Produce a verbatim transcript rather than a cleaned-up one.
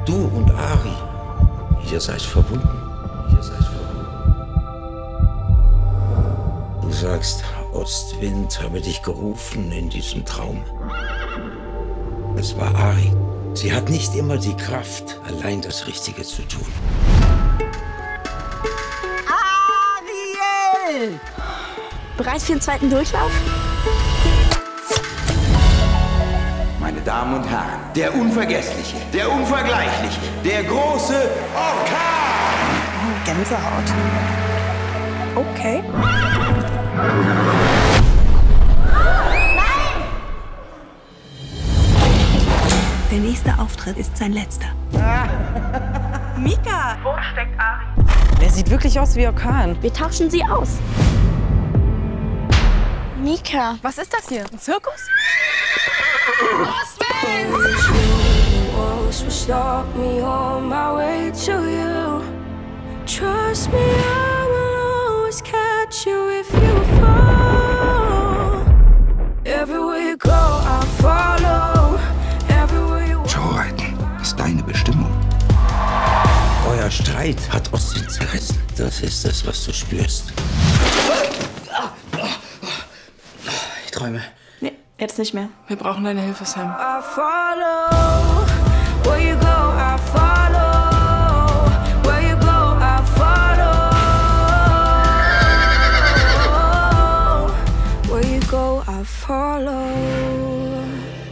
Du und Ari, ihr seid verbunden. Ihr seid verbunden. Du sagst, Ostwind habe dich gerufen in diesem Traum. Es war Ari. Sie hat nicht immer die Kraft, allein das Richtige zu tun. Ariel! Bereit für den zweiten Durchlauf? Meine Damen und Herren, der Unvergessliche, der Unvergleichliche, der große Orkan! Oh, Gänsehaut. Okay. Nein! Der nächste Auftritt ist sein letzter. Mika! Wo steckt Ari? Der sieht wirklich aus wie Orkan. Wir tauschen sie aus. Mika. Was ist das hier? Ein Zirkus? Stop me on my way to you. Trust me, I will always catch you if you fall. Everywhere you go, I'll follow. Everywhere you Showreiten ist deine Bestimmung. Euer Streit hat Ostwind zerrissen. Das ist es, was du spürst. Ich träume. Nee, jetzt nicht mehr. Wir brauchen deine Hilfe, Sam. I follow. Where you go, I follow. Where you go, I follow. Where you go, I follow.